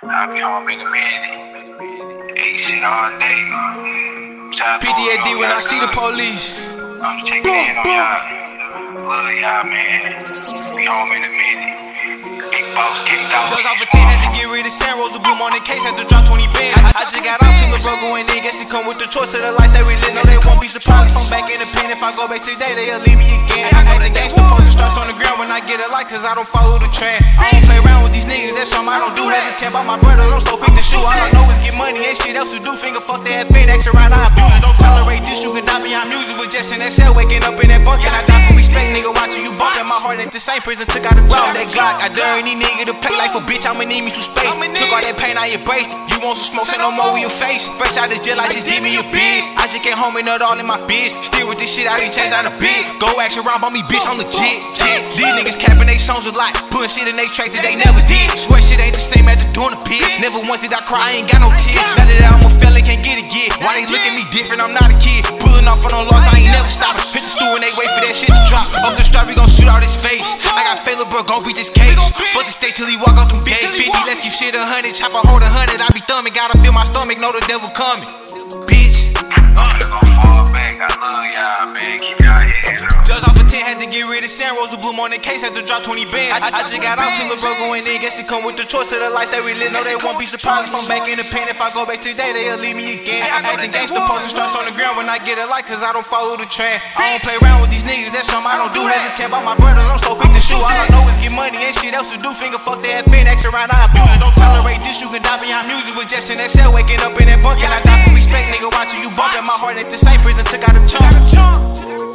I be home in a minute. Eat shit all day. PTSD when I see the police. I'm checking in on y'all. Love y'all, man. Be home in a minute. Big boss kicked out. Just off a 10, had to get rid of San Rosa Bloom on the case, had to drop 20 bands. I just got out to the bro going in, guess it come with the choice of the life that we live. No, they won't be surprised if I'm back in the pen. If I go back today, they'll leave me again. I know the gangsta poster starts on the ground when I get a light, cause I don't follow the trend. I don't play around with these niggas, that's something I don't do. Hesitate by my brother, don't so pick the shoe. All I know is get money, ain't shit else to do. Finger fuck that FedEx around, I abuse it. Don't tolerate this, you can die behind music with just in that cell, waking up in that bunk. And I die for respect, nigga, watching you bumping. My heart ain't the same, prison took out the drop. That Glock, I dare any nigga to play like a bitch, I'ma need me some space. Took all that pain, I embraced it. You want some smoke, say no more with your face. Fresh out the jail, I just did me a bid. I just came home and nut all in my bitch. Still with this shit, I didn't change out a bit. Go action round on me, bitch, I'm legit. These niggas capping they songs a lot, putting shit in they tracks that they never did. Swear shit ain't the same after doing a pit. Never once did I cry, I ain't got no tears. Now that I'm a felon, can't get it yet. Why they look at me different, I'm not a kid. Pulling off on no loss, I ain't never stopping. Hit the stool and they wait for that shit to drop. Up the strap, we gon' shoot out his face. I got Fela, bro, gon' beat this case. Fuck the state till he walk out them gates. 50, let's keep shit 100, chop a hold 100. I be thumbing, gotta feel my stomach, know the devil coming. Bitch. I'm just gonna fall back. I love y'all, man. Keep y'all heads up. Just off a 10, had to get rid of San Rosa Bloom on the case, had to drop 20 bands. I just got out to the bro going in, guess it come with the choice of the life that we live. No, they won't be surprised if I'm back in the pen. If I go back today, they'll leave me again. I know the gangsta poster starts on the ground when I get a light, cause I don't follow the trend. I don't play around with these niggas, that's something I don't do. Hesitate by my brother, don't so quick the shoe. All I know is get money, ain't shit else to do. Finger fuck that FedEx around, I abuse it. Don't tolerate this, you can die behind music with just in that cell, waking up in that bunk. And I die for respect, nigga, watching you bumping. My heart ain't the same, prison took out a chunk.